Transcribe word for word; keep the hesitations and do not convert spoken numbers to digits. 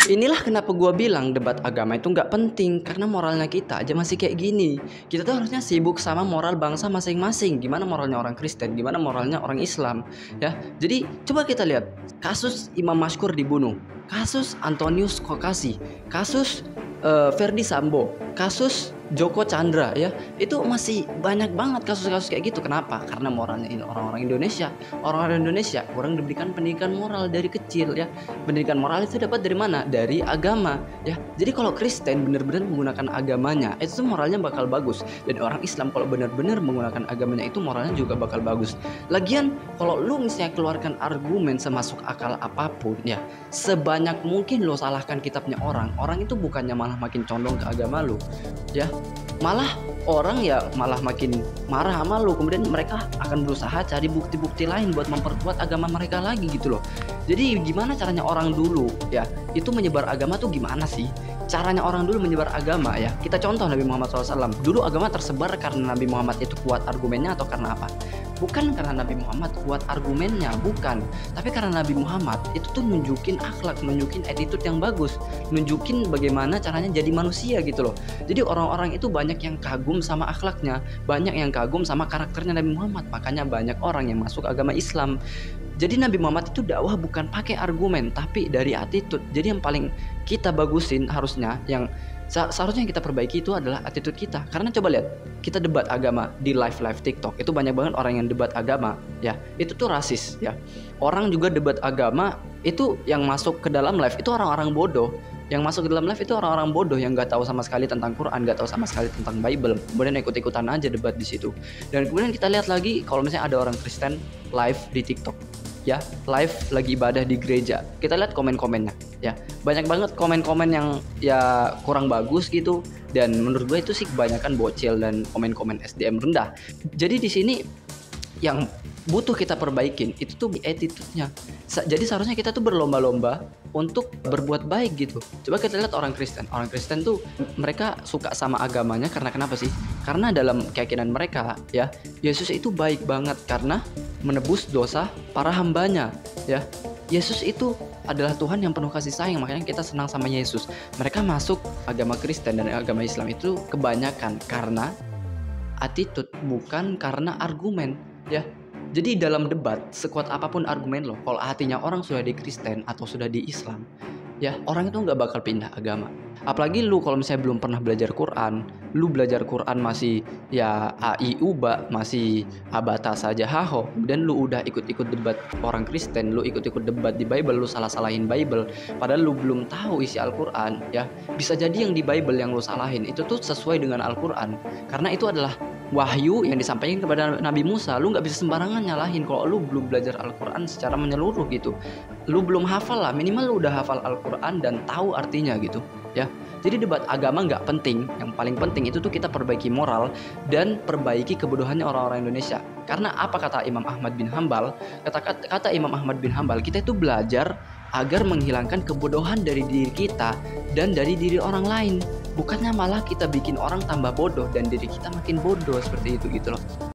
Inilah kenapa gua bilang debat agama itu nggak penting, karena moralnya kita aja masih kayak gini. Kita tuh harusnya sibuk sama moral bangsa masing-masing. Gimana moralnya orang Kristen, gimana moralnya orang Islam, ya. Jadi coba kita lihat kasus Imam Mashkur dibunuh, kasus Antonius Kokasi, kasus eh, Verdi Sambo, kasus Joko Chandra, ya. Itu masih banyak banget kasus-kasus kayak gitu. Kenapa? Karena moralnya ini orang-orang Indonesia. Orang-orang Indonesia kurang diberikan pendidikan moral dari kecil, ya. Pendidikan moral itu dapat dari mana? Dari agama, ya. Jadi kalau Kristen benar-benar menggunakan agamanya, itu tuh moralnya bakal bagus. Dan orang Islam kalau benar-benar menggunakan agamanya itu moralnya juga bakal bagus. Lagian kalau lu misalnya keluarkan argumen semasuk akal apapun, ya, sebanyak mungkin lo salahkan kitabnya orang, orang itu bukannya malah makin condong ke agama lu, ya. Malah orang ya malah makin marah sama lu. Kemudian mereka akan berusaha cari bukti-bukti lain buat memperkuat agama mereka lagi gitu loh. Jadi gimana caranya orang dulu ya itu menyebar agama tuh gimana sih? Caranya orang dulu menyebar agama ya. Kita contoh Nabi Muhammad shallallahu alaihi wasallam. Dulu agama tersebar karena Nabi Muhammad itu kuat argumennya atau karena apa? Bukan karena Nabi Muhammad kuat argumennya, bukan. Tapi karena Nabi Muhammad itu tuh nunjukin akhlak, nunjukin attitude yang bagus, nunjukin bagaimana caranya jadi manusia gitu loh. Jadi orang-orang itu banyak yang kagum sama akhlaknya, banyak yang kagum sama karakternya Nabi Muhammad. Makanya banyak orang yang masuk agama Islam. Jadi Nabi Muhammad itu dakwah bukan pakai argumen, tapi dari attitude. Jadi yang paling kita bagusin harusnya, yang seharusnya yang kita perbaiki itu adalah attitude kita. Karena coba lihat, kita debat agama di live-live TikTok, itu banyak banget orang yang debat agama, ya. Itu tuh rasis, ya. Orang juga debat agama, itu yang masuk ke dalam live itu orang-orang bodoh. Yang masuk ke dalam live itu orang-orang bodoh yang nggak tahu sama sekali tentang Quran, nggak tahu sama sekali tentang Bible. Kemudian ikut-ikutan aja debat di situ. Dan kemudian kita lihat lagi kalau misalnya ada orang Kristen live di TikTok, ya, live lagi ibadah di gereja. Kita lihat komen-komennya, ya. Banyak banget komen-komen yang ya kurang bagus gitu. Dan menurut gue itu sih kebanyakan bocil dan komen-komen S D M rendah. Jadi di sini yang butuh kita perbaikin itu tuh attitude-nya. Jadi seharusnya kita tuh berlomba-lomba untuk berbuat baik gitu. Coba kita lihat orang Kristen. Orang Kristen tuh mereka suka sama agamanya karena kenapa sih? Karena dalam keyakinan mereka ya, Yesus itu baik banget karena menebus dosa para hambanya, ya. Yesus itu adalah Tuhan yang penuh kasih sayang, makanya kita senang sama Yesus. Mereka masuk agama Kristen dan agama Islam itu kebanyakan karena attitude, bukan karena argumen, ya. Jadi dalam debat, sekuat apapun argumen lo, kalau hatinya orang sudah di Kristen atau sudah di Islam, ya, orang itu nggak bakal pindah agama. Apalagi lu kalau misalnya belum pernah belajar Quran, lu belajar Quran masih ya a i u ba, masih abata saja haho, dan lu udah ikut-ikut debat orang Kristen, lu ikut-ikut debat di Bible, lu salah-salahin Bible, padahal lu belum tahu isi Al-Quran, ya. Bisa jadi yang di Bible yang lu salahin itu tuh sesuai dengan Al-Quran, karena itu adalah wahyu yang disampaikan kepada Nabi Musa. Lu nggak bisa sembarangan nyalahin kalau lu belum belajar Al-Quran secara menyeluruh gitu. Lu belum hafal lah, minimal lu udah hafal Al-Quran dan tahu artinya gitu, ya. Jadi debat agama nggak penting. Yang paling penting itu tuh kita perbaiki moral dan perbaiki kebodohannya orang-orang Indonesia. Karena apa kata Imam Ahmad bin Hambal? Kata, kata, kata Imam Ahmad bin Hambal, kita itu belajar agar menghilangkan kebodohan dari diri kita dan dari diri orang lain. Bukannya malah kita bikin orang tambah bodoh dan diri kita makin bodoh seperti itu gitu loh.